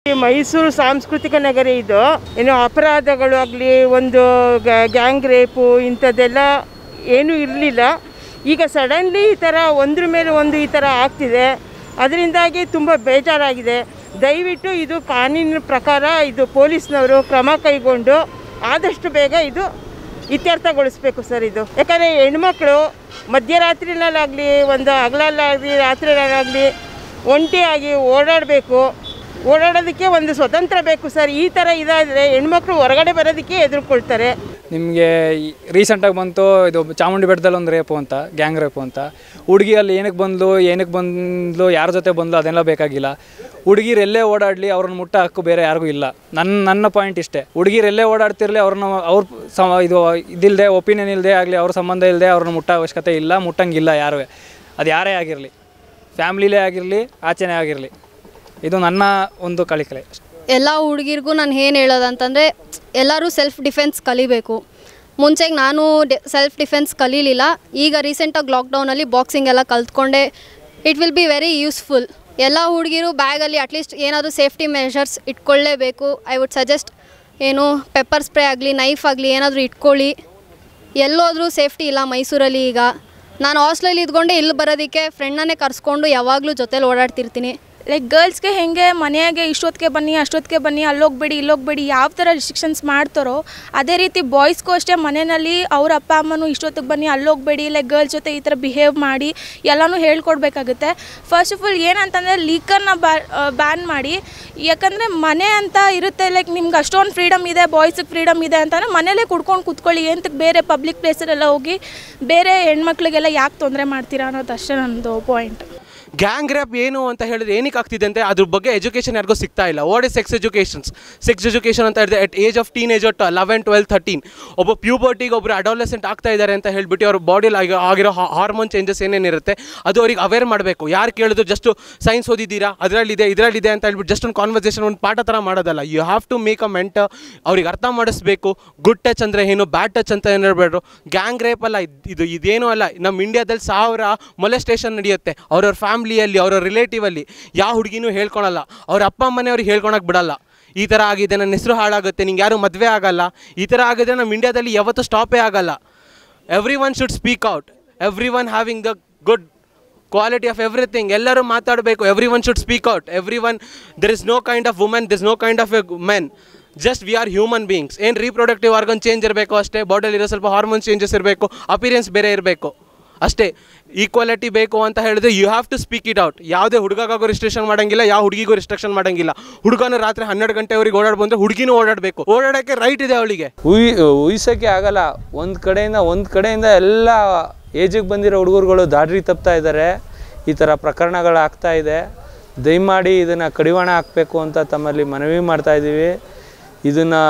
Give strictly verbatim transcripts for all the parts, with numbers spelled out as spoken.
ಮೈಸೂರು ಸಾಂಸ್ಕೃತಿಕ ನಗರ ಇದು. ಏನು ಅಪರಾಧಗಳು ಆಗಲಿ, ಒಂದು ಗ್ಯಾಂಗ್ ರೇಪು ಇಂಥದ್ದೆಲ್ಲ ಏನೂ ಇರಲಿಲ್ಲ. ಈಗ ಸಡನ್ಲಿ ಈ ಥರ ಒಂದ್ರ ಮೇಲೆ ಒಂದು ಈ ಥರ ಆಗ್ತಿದೆ. ಅದರಿಂದಾಗಿ ತುಂಬ ಬೇಜಾರಾಗಿದೆ. ದಯವಿಟ್ಟು ಇದು ಕಾನೂನಿನ ಪ್ರಕಾರ ಇದು ಪೊಲೀಸ್ನವರು ಕ್ರಮ ಕೈಗೊಂಡು ಆದಷ್ಟು ಬೇಗ ಇದು ಇತ್ಯರ್ಥಗೊಳಿಸ್ಬೇಕು ಸರ್. ಇದು ಯಾಕಂದರೆ ಹೆಣ್ಮಕ್ಳು ಮಧ್ಯರಾತ್ರಿನಲ್ಲಾಗಲಿ, ಒಂದು ಹಗಲಲ್ಲಾಗಲಿ, ರಾತ್ರಿನಲ್ಲಾಗಲಿ ಒಂಟಿಯಾಗಿ ಓಡಾಡಬೇಕು. ಓಡಾಡೋದಕ್ಕೆ ಒಂದು ಸ್ವತಂತ್ರ ಬೇಕು ಸರ್. ಈ ಥರ ಇದಾದರೆ ಹೆಣ್ಮಕ್ಳು ಹೊರಗಡೆ ಬರೋದಕ್ಕೆ ಹೆದರ್ಕೊಳ್ತಾರೆ. ನಿಮಗೆ ರೀಸೆಂಟಾಗಿ ಬಂತು ಇದು ಚಾಮುಂಡಿ ಬೆಟ್ಟದಲ್ಲಿ ಒಂದು ರೇಪು ಅಂತ, ಗ್ಯಾಂಗ್ ರೇಪು ಅಂತ. ಹುಡುಗಿ ಅಲ್ಲಿ ಏನಕ್ಕೆ ಬಂದಳು, ಏನಕ್ಕೆ ಬಂದಳು, ಯಾರ ಜೊತೆ ಬಂದಳು ಅದೆಲ್ಲ ಬೇಕಾಗಿಲ್ಲ. ಹುಡುಗಿರು ಎಲ್ಲೇ ಓಡಾಡಲಿ ಅವ್ರನ್ನ ಮುಟ್ಟ ಹಕ್ಕು ಬೇರೆ ಯಾರಿಗೂ ಇಲ್ಲ. ನನ್ನ ನನ್ನ ಪಾಯಿಂಟ್ ಇಷ್ಟೇ, ಹುಡುಗಿರು ಎಲ್ಲೇ ಓಡಾಡ್ತಿರಲಿ ಅವ್ರನ್ನ ಅವ್ರ ಸಮ ಇದು ಇದಿಲ್ಲದೆ, ಒಪಿನಿಯನ್ ಇಲ್ಲದೆ ಆಗಲಿ, ಅವ್ರ ಸಂಬಂಧ ಇಲ್ಲದೆ ಅವ್ರನ್ನ ಮುಟ್ಟ ಅವಶ್ಯಕತೆ ಇಲ್ಲ, ಮುಟ್ಟಂಗಿಲ್ಲ ಯಾರೂ. ಅದು ಯಾರೇ ಆಗಿರಲಿ, ಫ್ಯಾಮ್ಲಿಲೇ ಆಗಿರಲಿ, ಆಚೆನೇ ಆಗಿರಲಿ. ಇದು ನನ್ನ ಒಂದು ಕಳಿಕಲೆ. ಎಲ್ಲ ಹುಡುಗಿರಿಗೂ ನಾನು ಏನು ಹೇಳೋದಂತಂದರೆ, ಎಲ್ಲರೂ ಸೆಲ್ಫ್ ಡಿಫೆನ್ಸ್ ಕಲಿಬೇಕು. ಮುಂಚೆಗೆ ನಾನು ಡಿ ಸೆಲ್ಫ್ ಡಿಫೆನ್ಸ್ ಕಲೀಲಿಲ್ಲ. ಈಗ ರೀಸೆಂಟಾಗಿ ಲಾಕ್ಡೌನಲ್ಲಿ ಬಾಕ್ಸಿಂಗ್ ಎಲ್ಲ ಕಲ್ತ್ಕೊಂಡೆ. It will be very useful. ಎಲ್ಲ ಹುಡುಗಿರು ಬ್ಯಾಗಲ್ಲಿ ಅಟ್ಲೀಸ್ಟ್ ಏನಾದರೂ ಸೇಫ್ಟಿ ಮೆಷರ್ಸ್ ಇಟ್ಕೊಳ್ಳೇಬೇಕು. ಐ ವುಡ್ ಸಜೆಸ್ಟ್, ಏನು ಪೆಪ್ಪರ್ ಸ್ಪ್ರೇ ಆಗಲಿ, ನೈಫ್ ಆಗಲಿ ಏನಾದರೂ ಇಟ್ಕೊಳ್ಳಿ. ಎಲ್ಲೋದ್ರೂ ಸೇಫ್ಟಿ ಇಲ್ಲ ಮೈಸೂರಲ್ಲಿ. ಈಗ ನಾನು ಹಾಸ್ಟೆಲಲ್ಲಿ ಇದ್ಕೊಂಡೆ ಇಲ್ಲಿ ಬರೋದಕ್ಕೆ ಫ್ರೆಂಡನ್ನೇ ಕರೆಸ್ಕೊಂಡು ಯಾವಾಗಲೂ ಜೊತೇಲಿ ಓಡಾಡ್ತಿರ್ತೀನಿ. ಲೈಕ್ ಗರ್ಲ್ಸ್ಗೆ ಹೇಗೆ ಮನೆಯಾಗೆ ಇಷ್ಟೊತ್ತಿಗೆ ಬನ್ನಿ, ಅಷ್ಟೊತ್ತಿಗೆ ಬನ್ನಿ, ಅಲ್ಲೋಗ್ಬೇಡಿ, ಇಲ್ಲೋಗ್ಬೇಡಿ ಯಾವ ಥರ ರಿಸ್ಟ್ರಿಕ್ಷನ್ಸ್ ಮಾಡ್ತಾರೋ ಅದೇ ರೀತಿ ಬಾಯ್ಸ್ಗೂ ಅಷ್ಟೇ ಮನೆಯಲ್ಲಿ ಅವ್ರ ಅಪ್ಪ ಅಮ್ಮನೂ ಇಷ್ಟೊತ್ತಿಗೆ ಬನ್ನಿ, ಅಲ್ಲೋಗ್ಬೇಡಿ, ಲೈಕ್ ಗರ್ಲ್ಸ್ ಜೊತೆ ಈ ಥರ ಬಿಹೇವ್ ಮಾಡಿ ಎಲ್ಲನೂ ಹೇಳ್ಕೊಡ್ಬೇಕಾಗುತ್ತೆ. ಫಸ್ಟ್ ಆಫ್ ಆಲ್ ಏನಂತಂದರೆ ಲೀಕರ್ನ ಬ್ಯಾನ್ ಮಾಡಿ. ಯಾಕಂದರೆ ಮನೆ ಅಂತ ಇರುತ್ತೆ, ಲೈಕ್ ನಿಮ್ಗೆ ಅಷ್ಟೊಂದು ಫ್ರೀಡಮ್ ಇದೆ, ಬಾಯ್ಸಿಗೆ ಫ್ರೀಡಮ್ ಇದೆ ಅಂತಂದರೆ ಮನೇಲೇ ಕುಡ್ಕೊಂಡು ಕೂತ್ಕೊಳ್ಳಿ. ಎಂತಕ್ಕೆ ಬೇರೆ ಪಬ್ಲಿಕ್ ಪ್ಲೇಸಲ್ಲೆಲ್ಲ ಹೋಗಿ ಬೇರೆ ಹೆಣ್ಮಕ್ಳಿಗೆಲ್ಲ ಯಾಕೆ ತೊಂದರೆ ಮಾಡ್ತೀರಾ ಅನ್ನೋದು ಅಷ್ಟೇ ನನ್ನದು ಪಾಯಿಂಟ್. ಗ್ಯಾಂಗ್ ರ್ಯಾಪ್ ಏನು ಅಂತ ಹೇಳಿದ್ರೆ ಏನಕ್ಕೆ ಆಗ್ತಿದೆ ಅಂತ ಅದ್ರ ಬಗ್ಗೆ ಎಜುಕೇಷನ್ ಯಾರಿಗೂ ಸಿಗ್ತಾ ಇಲ್ಲ. What is sex educations? Sex education ಅಂತ ಹೇಳಿದ್ರೆ at age of teen age ಒಟ್ಟು ಲೆವೆನ್ ಟ್ವೆಲ್ ಥರ್ಟೀನ್ ಒಬ್ಬ ಪ್ಯೂಬರ್ಟಿಗೆ ಒಬ್ಬರು ಅಡಾಲಸೆಂಟ್ ಆಗ್ತಾ ಇದ್ದಾರೆ ಅಂತ ಹೇಳ್ಬಿಟ್ಟು ಅವ್ರ ಬಾಡಿಲಿ ಆಗಿ ಆಗಿರೋ ಹಾರ್ಮೋನ್ ಚೇಂಜಸ್ ಏನೇನಿರುತ್ತೆ ಅದು ಅವ್ರಿಗೆ ಅವೇರ್ ಮಾಡಬೇಕು. ಯಾರು ಕೇಳಿದ್ರು ಜಸ್ಟ್ ಸೈನ್ಸ್ ಓದಿದ್ದೀರಾ, ಅದರಲ್ಲಿದೆ ಇದರಲ್ಲಿದೆ ಅಂತ ಹೇಳ್ಬಿಟ್ಟು ಜಸ್ಟ್ ಒಂದು ಕಾನ್ವರ್ಸೇಷನ್, ಒಂದು ಪಾಠ ಥರ ಮಾಡೋದಲ್ಲ. You have to make a mentor. ಅವ್ರಿಗೆ ಅರ್ಥ ಮಾಡಿಸ್ಬೇಕು ಗುಡ್ ಟಚ್ ಅಂದರೆ ಏನು, ಬ್ಯಾಡ್ ಟಚ್ ಅಂತ ಏನು ಹೇಳ್ಬೇಡ್ರು. ಗ್ಯಾಂಗ್ ರೇಪ್ ಅಲ್ಲ ಇದು, ಇದೇನೂ ಅಲ್ಲ. ನಮ್ಮ ಇಂಡಿಯಾದಲ್ಲಿ ಸಾವಿರ ಮೊಲೆಸ್ಟೇಷನ್ ನಡೆಯುತ್ತೆ ಅವ್ರವ್ರ ಫ್ಯಾಮಿಲಿಯಲ್ಲಿ, ಅವ್ರ ರಿಲೇಟಿವಲ್ಲಿ. ಯಾವ ಹುಡುಗಿನೂ ಹೇಳ್ಕೊಳಲ್ಲ, ಅವ್ರ ಅಪ್ಪ ಅಮ್ಮನೇ ಅವ್ರಿಗೆ ಹೇಳ್ಕೊಳಕ್ಕೆ ಬಿಡಲ್ಲ. ಈ ಥರ ಆಗಿದೆ, ನನ್ನ ಹೆಸರು ಹಾಳಾಗುತ್ತೆ, ನಿಂಗೆ ಯಾರು ಮದುವೆ ಆಗಲ್ಲ, ಈ ಥರ ಆಗಿದ್ರೆ ನಮ್ಮ ಇಂಡಿಯಾದಲ್ಲಿ ಯಾವತ್ತೂ ಸ್ಟಾಪೇ ಆಗಲ್ಲ. Everyone should speak out, everyone having the good quality of everything. ಎಲ್ಲರೂ ಮಾತಾಡಬೇಕು. Everyone should speak out. Everyone, there is no kind of women, there is no kind of a men. Just we are human beings. ಏನು reproductive organ change ಇರಬೇಕು ಅಷ್ಟೇ, ಬಾಡಿಲಿರೋ ಸ್ವಲ್ಪ hormones changes ಇರಬೇಕು, appearance ಬೇರೆ ಇರಬೇಕು ಅಷ್ಟೇ. Equality ಬೇಕು ಅಂತ ಹೇಳಿದ್ರೆ you have to speak it out. ಯಾವುದೇ ಹುಡುಗಾಗೂ ರಿಸ್ಟ್ರಿಕ್ಷನ್ ಮಾಡೋಂಗಿಲ್ಲ, ಯಾವ ಹುಡುಗಿಗೂ ರಿಸ್ಟ್ರಿಕ್ಷನ್ ಮಾಡೋಂಗಿಲ್ಲ. ಹುಡುಗನ ರಾತ್ರಿ ಹನ್ನೆರಡು ಗಂಟೆವರೆಗೆ ಓಡಾಡ್ ಬಂದರೆ ಹುಡುಗಿನೂ ಓಡಾಡಬೇಕು. ಓಡಾಡೋಕ್ಕೆ ರೈಟ್ ಇದೆ ಅವಳಿಗೆ. ಊಹಿ ಊಹಿಸೋಕ್ಕೆ ಆಗಲ್ಲ. ಒಂದು ಕಡೆಯಿಂದ ಒಂದು ಕಡೆಯಿಂದ ಎಲ್ಲ ಏಜಿಗೆ ಬಂದಿರೋ ಹುಡುಗರುಗಳು ದಾರಿ ತಪ್ತಾ ಇದ್ದಾರೆ. ಈ ಥರ ಪ್ರಕರಣಗಳಾಗ್ತಾ ಇದೆ. ದಯಮಾಡಿ ಇದನ್ನು ಕಡಿವಾಣ ಹಾಕಬೇಕು ಅಂತ ತಮ್ಮಲ್ಲಿ ಮನವಿ ಮಾಡ್ತಾಯಿದ್ದೀವಿ. ಇದನ್ನು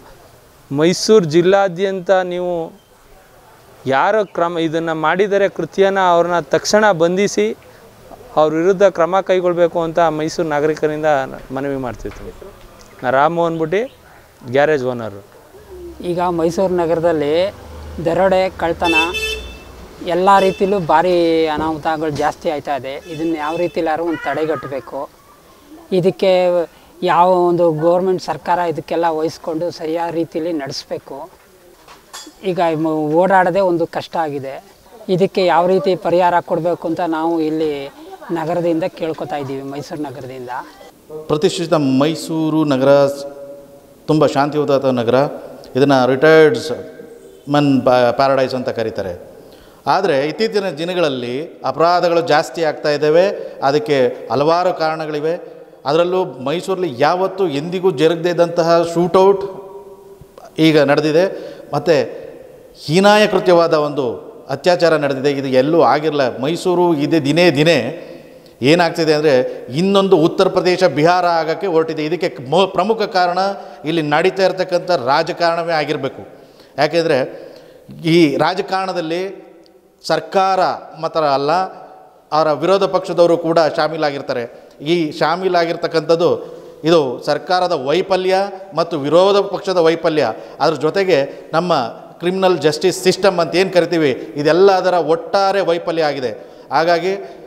ಮೈಸೂರು ಜಿಲ್ಲಾದ್ಯಂತ ನೀವು ಯಾರು ಕ್ರಮ ಇದನ್ನು ಮಾಡಿದರೆ ಕೃತ್ಯನ ಅವ್ರನ್ನ ತಕ್ಷಣ ಬಂಧಿಸಿ ಅವ್ರ ವಿರುದ್ಧ ಕ್ರಮ ಕೈಗೊಳ್ಳಬೇಕು ಅಂತ ಮೈಸೂರು ನಾಗರಿಕರಿಂದ ಮನವಿ ಮಾಡ್ತಿರ್ತೀವಿ. ನಾ ರಾಮು ಅಂದ್ಬಿಟ್ಟು ಗ್ಯಾರೇಜ್ ಓನರು. ಈಗ ಮೈಸೂರು ನಗರದಲ್ಲಿ ದರೋಡೆ, ಕಳ್ತನ ಎಲ್ಲ ರೀತಿಲೂ ಭಾರಿ ಅನಾಹುತಗಳು ಜಾಸ್ತಿ ಆಯ್ತಾ ಇದೆ. ಇದನ್ನು ಯಾವ ರೀತಿಲಾದ್ರೂ ಒಂದು ತಡೆಗಟ್ಟಬೇಕು. ಇದಕ್ಕೆ ಯಾವ ಒಂದು ಗೌರ್ಮೆಂಟ್ ಸರ್ಕಾರ ಇದಕ್ಕೆಲ್ಲ ವಹಿಸ್ಕೊಂಡು ಸರಿಯಾದ ರೀತಿಯಲ್ಲಿ ನಡೆಸಬೇಕು. ಈಗ ಓಡಾಡೋದೇ ಒಂದು ಕಷ್ಟ ಆಗಿದೆ. ಇದಕ್ಕೆ ಯಾವ ರೀತಿ ಪರಿಹಾರ ಕೊಡಬೇಕು ಅಂತ ನಾವು ಇಲ್ಲಿ ನಗರದಿಂದ ಕೇಳ್ಕೊತಾ ಇದ್ದೀವಿ, ಮೈಸೂರು ನಗರದಿಂದ. ಪ್ರತಿಷ್ಠಿತ ಮೈಸೂರು ನಗರ ತುಂಬ ಶಾಂತಿಯುತ ನಗರ. ಇದನ್ನು ರಿಟೈರ್ಡ್ಸ್ ಮನ್ ಪ್ಯಾರಡೈಸ್ ಅಂತ ಕರೀತಾರೆ. ಆದರೆ ಇತ್ತೀಚಿನ ದಿನಗಳಲ್ಲಿ ಅಪರಾಧಗಳು ಜಾಸ್ತಿ ಆಗ್ತಾ ಇದ್ದಾವೆ. ಅದಕ್ಕೆ ಹಲವಾರು ಕಾರಣಗಳಿವೆ. ಅದರಲ್ಲೂ ಮೈಸೂರಲ್ಲಿ ಯಾವತ್ತೂ ಎಂದಿಗೂ ಜರುಗದೇ ಇದ್ದಂತಹ ಶೂಟೌಟ್ ಈಗ ನಡೆದಿದೆ. ಮತ್ತು ಹೀನಾಯ ಕೃತ್ಯವಾದ ಒಂದು ಅತ್ಯಾಚಾರ ನಡೆದಿದೆ. ಇದು ಎಲ್ಲೂ ಆಗಿರಲ್ಲ. ಮೈಸೂರು ಇದೇ ದಿನೇ ದಿನೇ ಏನಾಗ್ತಿದೆ ಅಂದರೆ ಇನ್ನೊಂದು ಉತ್ತರ ಪ್ರದೇಶ, ಬಿಹಾರ ಆಗೋಕ್ಕೆ ಹೊರಟಿದೆ. ಇದಕ್ಕೆ ಮೊ ಪ್ರಮುಖ ಕಾರಣ ಇಲ್ಲಿ ನಡೀತಾ ಇರತಕ್ಕಂಥ ರಾಜಕಾರಣವೇ ಆಗಿರಬೇಕು. ಯಾಕೆಂದರೆ ಈ ರಾಜಕಾರಣದಲ್ಲಿ ಸರ್ಕಾರ ಮಾತ್ರ ಅಲ್ಲ, ಅವರ ವಿರೋಧ ಪಕ್ಷದವರು ಕೂಡ ಶಾಮೀಲಾಗಿರ್ತಾರೆ. ಈ ಶಾಮೀಲಾಗಿರ್ತಕ್ಕಂಥದ್ದು ಇದು ಸರ್ಕಾರದ ವೈಫಲ್ಯ ಮತ್ತು ವಿರೋಧ ಪಕ್ಷದ ವೈಫಲ್ಯ. ಅದ್ರ ಜೊತೆಗೆ ನಮ್ಮ ಕ್ರಿಮಿನಲ್ ಜಸ್ಟಿಸ್ ಸಿಸ್ಟಮ್ ಅಂತ ಏನು ಕರಿತೀವಿ, ಇದೆಲ್ಲ ಅದರ ಒಟ್ಟಾರೆ ವೈಫಲ್ಯ ಆಗಿದೆ. ಹಾಗಾಗಿ